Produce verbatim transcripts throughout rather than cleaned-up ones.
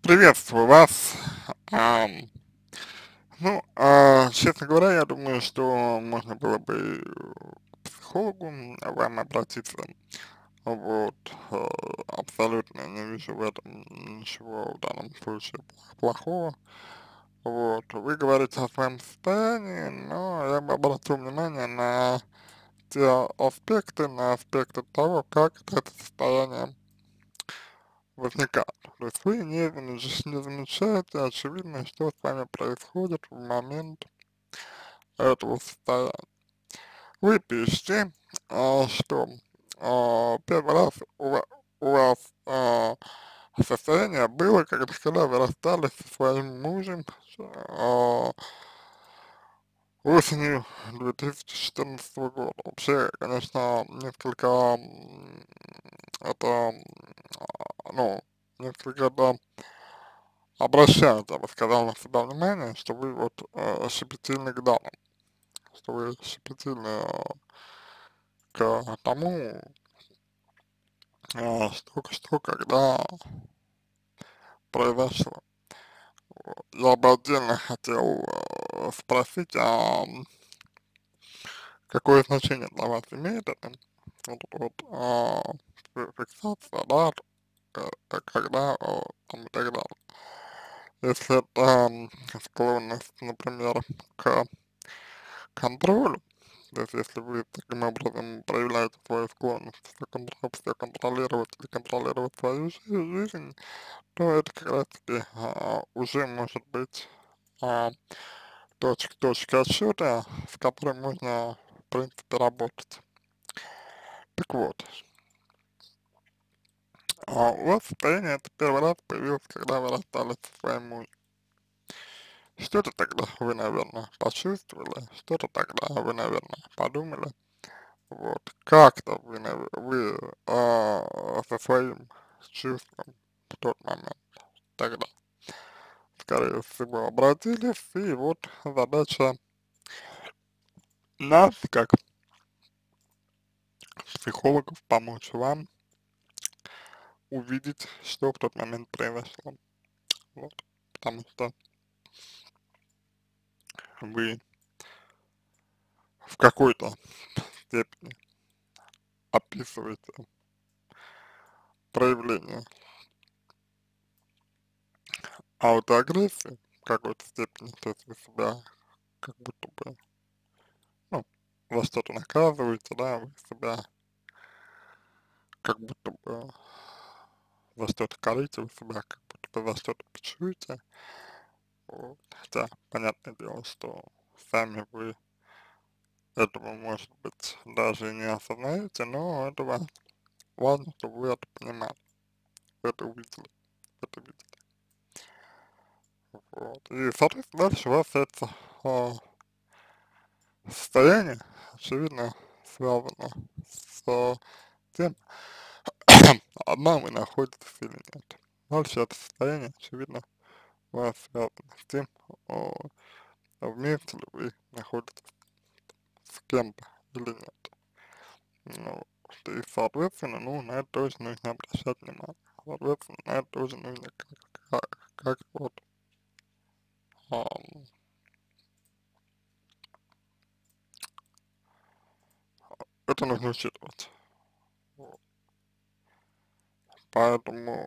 Приветствую вас. Ам, ну, а, честно говоря, я думаю, что можно было бы к психологу м, вам обратиться. Вот, э, абсолютно не вижу в этом ничего в данном случае плохого. Вот, вы говорите о своем состоянии, но я бы обратил внимание на те аспекты, на аспекты того, как это состояние возникает. То есть вы не, замеч- не замечаете, очевидно, что с вами происходит в момент этого состояния. Вы пишете, а, что а, первый раз у, ва- у вас а, состояние было, когда, когда вы расстались со своим мужем а, осенью две тысячи четырнадцатого года. Вообще, конечно, несколько м, это, а, ну, несколько, да, обращают, я бы сказал, на себя внимание, что вы вот э, щепетильны к данным, что вы щепетильны э, к тому, э, что, что когда произошло. Я бы отдельно хотел э, спросить, а какое значение для вас имеет это, вот, вот а, фи- фиксация, да, э, э, когда, э, там, и так далее. Если это м, склонность, например, к контролю. То есть, если вы таким образом проявляете свою склонность все, контр все контролировать или контролировать свою жи- жизнь, то это как раз таки а, уже может быть а, точка, точка отсчета, с которой можно, в принципе, работать. Так вот, а у вас состояние это первый раз появилось, когда вы расстались со своим мужем. Что-то тогда вы, наверное, почувствовали, что-то тогда вы, наверное, подумали. Вот, как-то вы, нав- вы а, со своим чувством в тот момент тогда, скорее всего, обратились, и вот задача нас, как психологов, помочь вам увидеть, что в тот момент произошло. Вот, потому что вы в какой-то степени описываете проявление аутоагрессии в какой-то степени, то есть вы себя как будто бы, ну, за что-то наказываете, да, вы себя как будто бы за что-то корите, вы себя как будто бы за что-то бичуете. Вот. Хотя, понятное дело, что сами вы этого, может быть, даже и не осознаете, но это важно. Важно, чтобы вы это понимали, вы это увидели, это видели. Вот. И, соответственно, дальше у вас это а, состояние, очевидно, связано с тем, одна вы находитесь или нет. Дальше это состояние, очевидно, у вас связано с тем, о, вместе ли вы находитесь с кем-то или нет. Ну, вот. И, соответственно, ну, на это тоже нужно обращать внимание. Соответственно, на это тоже нужно как, как, как вот, ам, это нужно учитывать. Вот. Поэтому,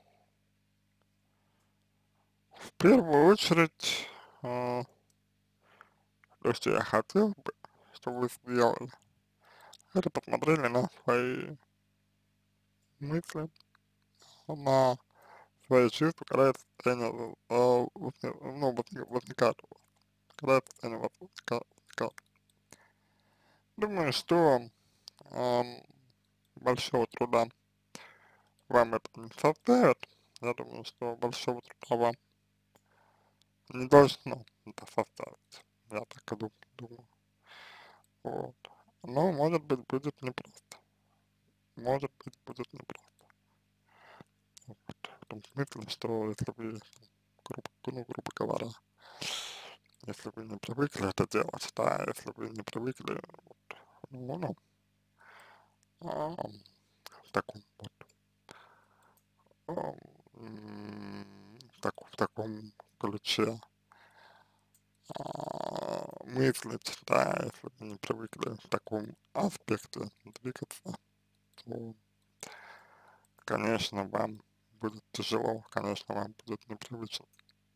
в первую очередь, а, то, что я хотел бы, чтобы вы сделали, это посмотрели на свои мысли, на свои чувства, когда это состояние, а, возни- ну, возни- возникает у вас, когда это состояние у вас возникает. возникает. Думаю, что ам, большого труда вам это не составит. Я думаю, что большого труда вам не должно это составить. Я так и дум- думаю. Вот. Но, может быть, будет непросто. Может быть, будет непросто. Вот. В том смысле, что если вы, грубо, ну, грубо говоря, если вы не привыкли это делать, да, если вы не привыкли, вот, ну, ну, а, в таком вот, а, м, в таком ключе а, мыслить, да, если вы не привыкли в таком аспекте двигаться, то, конечно, вам будет тяжело, конечно, вам будет непривычно.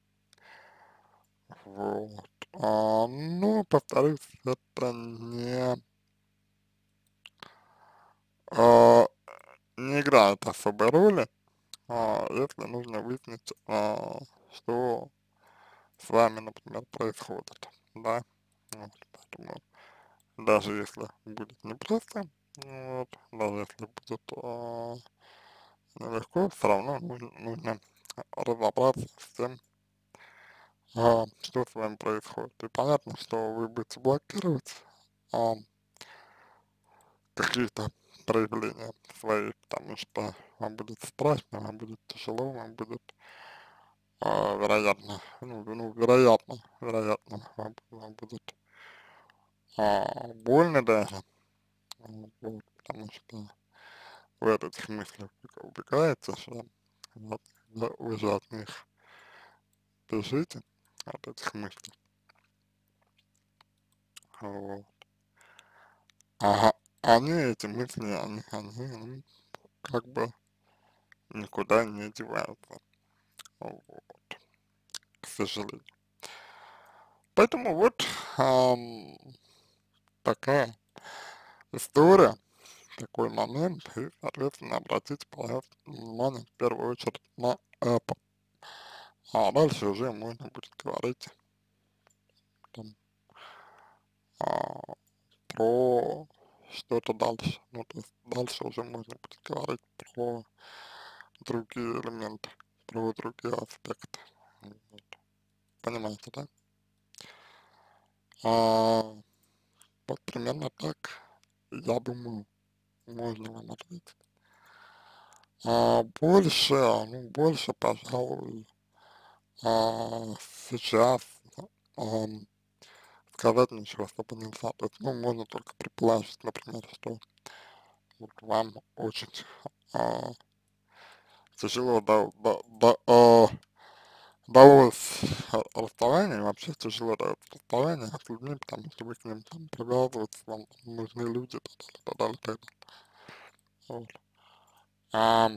Вот. А, ну, повторюсь, это не, а, не играет особой роли, а, если нужно выяснить, а, что с вами, например, происходит, да, вот, поэтому даже если будет непросто, вот, даже если будет а, нелегко, все равно нужно, нужно разобраться с тем, а, что с вами происходит. И понятно, что вы будете блокировать а, какие-то проявления свои, потому что вам будет страшно, вам будет тяжело, вам будет, а, вероятно, ну, ну, вероятно, вероятно, вам, вам будет а, больно даже, вот, вот, потому что вы от этих мыслей убега- убегаете, что вот, вы вы же от них бежите, от этих мыслей, вот. А они, эти мысли, они, они, ну, как бы никуда не деваются, вот, к сожалению. Поэтому вот ам, такая история, такой момент, и, соответственно, обратите, пожалуйста, внимание в первую очередь на это. А дальше уже можно будет говорить там, а, про что-то дальше. Ну, то есть дальше уже можно будет говорить про другие элементы, про другие аспекты. Вот. Понимаете, да? А, вот примерно так, я думаю, можно вам ответить. А больше, ну, больше, пожалуй, а, сейчас ам, сказать ничего особо нельзя. То есть, ну, можно только предположить, например, что вот вам очень а, тяжело да, да, да, а, далось а, расставание, вообще тяжело дается расставание с людьми, потому что вы к ним там привязываетесь, вам нужны люди, и так далее, и так далее, и так далее. Вот. А,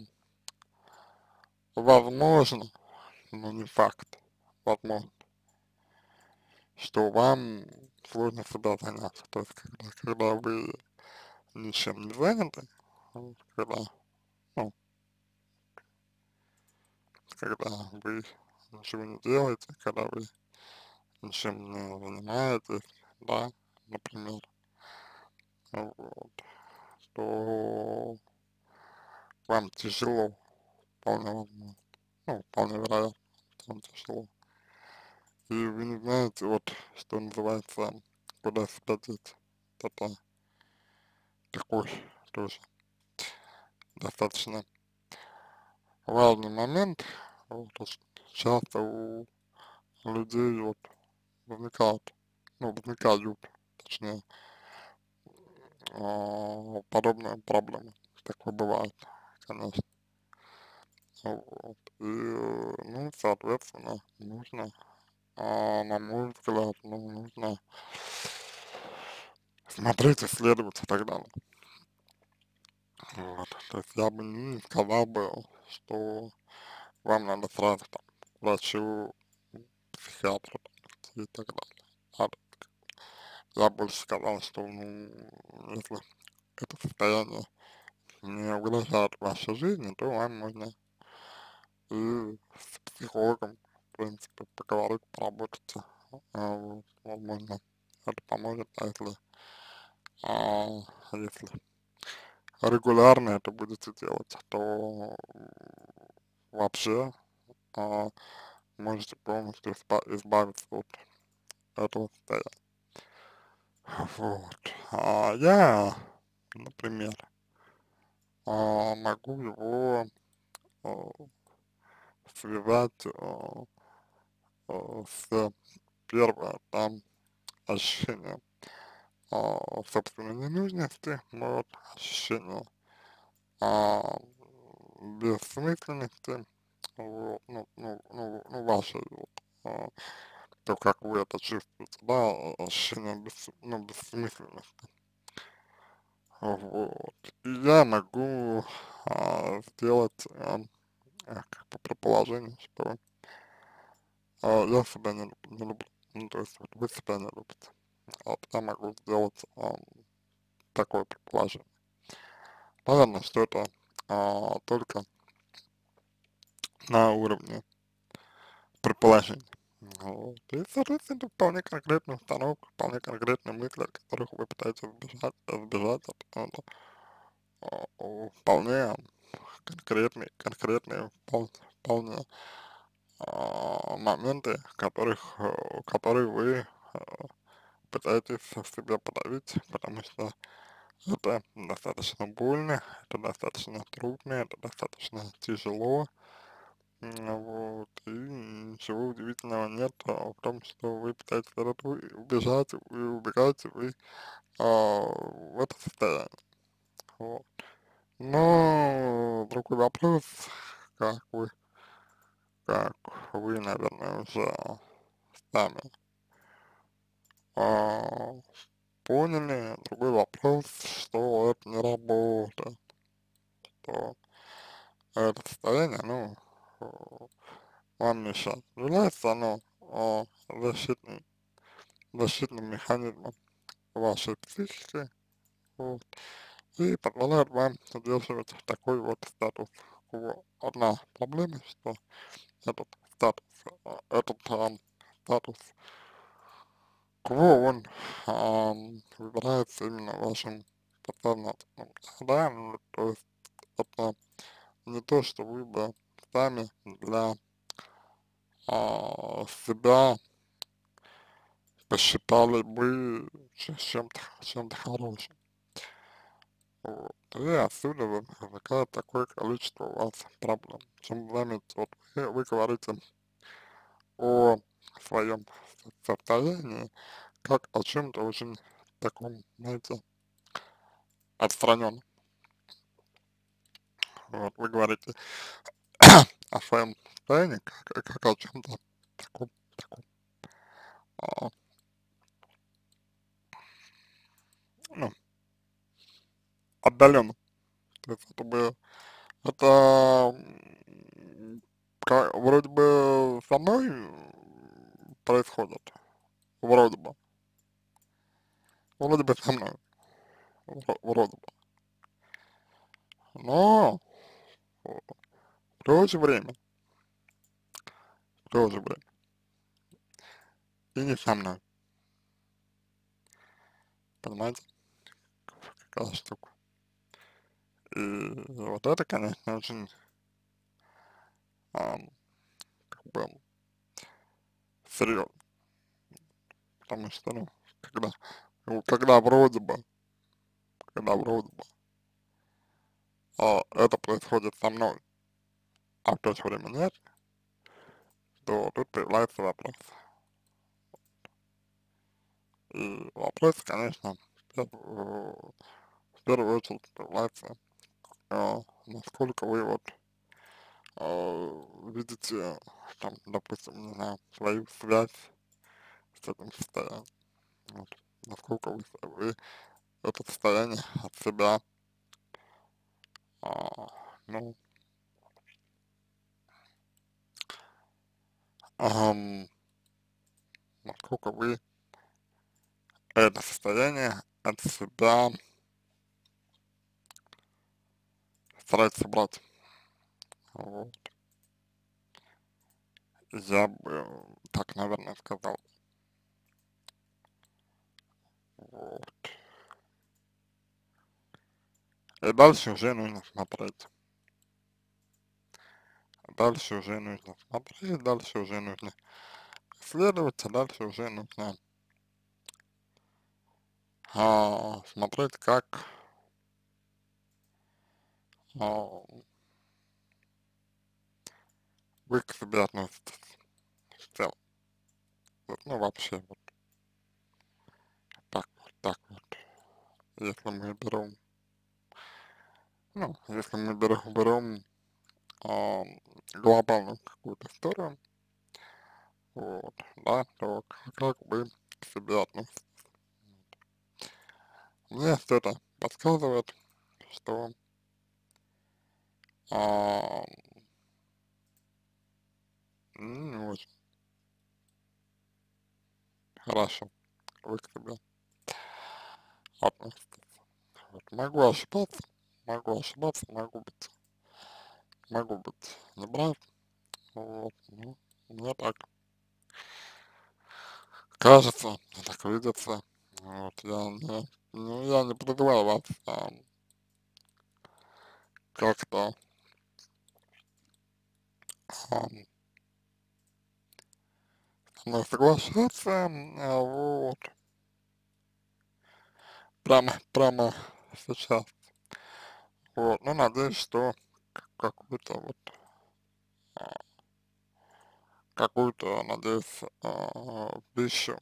возможно, но не факт, возможно, что вам сложно себя занять. То есть, когда, когда вы ничем не заняты, вот, когда, ну, когда вы ничего не делаете, когда вы ничем не занимаетесь, да, например, вот, то вам тяжело, вполне возможно, ну, вполне вероятно, что вам тяжело. И вы не знаете, вот, что называется, куда себя деть. Это такой тоже достаточно важный момент. Вот, очень часто у людей вот возникают, ну, возникают, точнее, а, подобные проблемы. Такое бывает, конечно. Вот. И, э, ну, соответственно, нужно, а, на мой взгляд, ну, нужно смотреть, исследовать и так далее. Вот. То есть я бы не сказал бы, что вам надо сразу там к врачу, психиатру там, и так далее. Надо. Я больше сказал, что, ну, если это состояние не угрожает вашей жизни, то вам можно и с психологом, в принципе, поговорить, поработать. А, вот, возможно, это поможет, а если, а, если регулярно это будете делать, то вообще а, можете полностью изба- избавиться от этого состояния. Вот. А я, например, а, могу его а, связать а, а, с первое там ощущение а, собственной ненужности, вот, ощущение а, бессмысленности, вот, ну, ну, ну, ну, вашей вот, а, то, как вы это чувствуете, да, ощущение бес, ну, бессмысленности. Вот. И я могу а, сделать а, а, как бы предположение, что а, я себя не, люб- не люблю. Ну, то есть вот вы себя не любите. Вот, я могу сделать а, такое предположение. Наверное, что это а, только на уровне предположений. Вот. И, соответственно, вполне конкретная установка, вполне конкретные мысли, от которых вы пытаетесь избежать, избежать от, от, а, о, вполне конкретные, конкретные, вполне, вполне а, моменты, которых, э, которые вы э, пытаетесь в себе подавить, потому что это достаточно больно, это достаточно трудно, это достаточно тяжело. М, Вот, и ничего удивительного нет а, в том, что вы пытаетесь от этого убежать, вы убегаете, вы а, в это состояние. Вот. Но другой вопрос, как вы, как вы, наверное, уже сами а, поняли, другой вопрос, что это не работает, что это состояние, ну, э, вам мешает. Является оно а, защитным, защитным механизмом вашей психики, вот, и позволяет вам удерживать такой вот статус кво. Одна проблема, что этот статус, а, этот а, статус кво, он ам, выбирается именно вашим подсознательным. Да, ну, то есть это не то, что вы бы сами для а, себя посчитали бы ч- чем-то чем-то хорошим. Вот. И отсюда вы- возникает такое количество у вас проблем. Чем заметьте, вот вы, вы говорите о своем состоянии, как о чем-то очень таком, знаете, отстраненном. Вот, вы говорите о своем состоянии, как, как о чем-то таком, таком, а, ну, отдаленном. То есть это бы, это м, ка- вроде бы со мной происходит, вроде бы, вроде бы со мной, вро- вроде бы. Но в то же время, в то же время, и не со мной, понимаете, какая штука. И вот это, конечно, очень, ам, как бы, серьезно, потому что, ну, когда, ну, когда вроде бы, когда вроде бы, а, это происходит со мной, а в то же время нет, то тут появляется вопрос. И вопрос, конечно, в первую, в первую очередь появляется, а, насколько вы вот а, видите, там, допустим, не знаю, свою связь с этим состоянием. Вот. Насколько вы, вы это состояние от себя, а, ну, ам, насколько вы это состояние от себя стараетесь убрать. Вот. Я бы так, наверное, сказал. Вот. И дальше уже нужно смотреть. Дальше уже нужно смотреть, дальше уже нужно исследовать, а дальше уже нужно а, смотреть, как а, вы к себе относитесь в целом. Вот, ну, вообще, вот так вот, так вот. Если мы берем, ну, если мы берем, берем а, глобальную какую-то историю, вот, да, то как, как вы к себе относитесь. Мне все это подсказывает, что а, не очень хорошо вы к себе относитесь. Вот. Могу ошибаться, могу ошибаться, могу быть, могу быть неправ, вот, ну, мне так кажется, мне так видится, вот, я не, ну, я не призываю вас а, как-то а, со мной соглашаться, а, вот, прямо, прямо сейчас, вот, ну, надеюсь, что к- какую-то вот, а, какую-то, надеюсь, а, пищу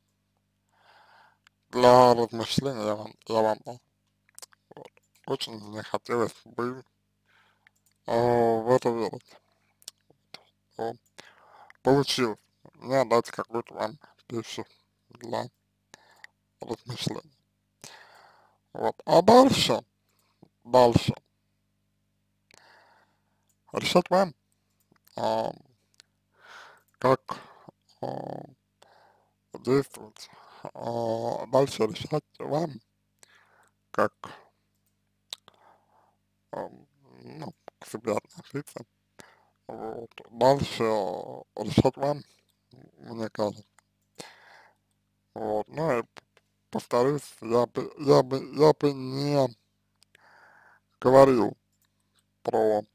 для размышления я вам, я вам дал. Вот. Очень мне хотелось бы а, в это верить. Вот. Получилось. Мне дать какую-то вам пищу для размышления. Вот. А дальше, дальше, решать вам, а, как а, действовать. А, дальше решать вам, как а, ну, к себе относиться. Вот. Дальше а, решать вам, мне кажется. Вот. Ну и повторюсь, я бы, я бы, я бы не говорил про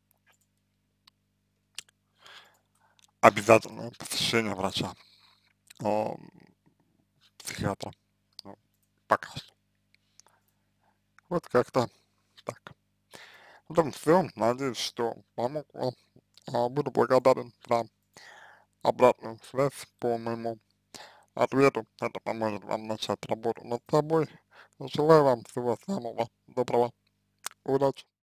обязательное посещение врача, а, психиатра, ну, пока что. Вот как-то так. В этом все. Надеюсь, что помог вам. А, буду благодарен за обратную связь по моему ответу. Это поможет вам начать работу над собой. Желаю вам всего самого доброго. Удачи.